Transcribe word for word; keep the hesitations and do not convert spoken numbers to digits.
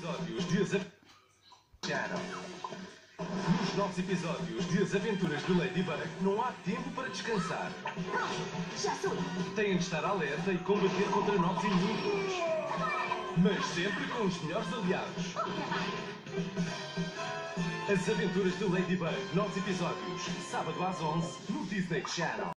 episódios de As Channel. Nos novos episódios de As Aventuras de Ladybug não há tempo para descansar. Já sou eu. Têm de estar alerta e combater contra novos inimigos. Mas sempre com os melhores aliados. As Aventuras de Ladybug, novos episódios, sábado às onze, no Disney Channel.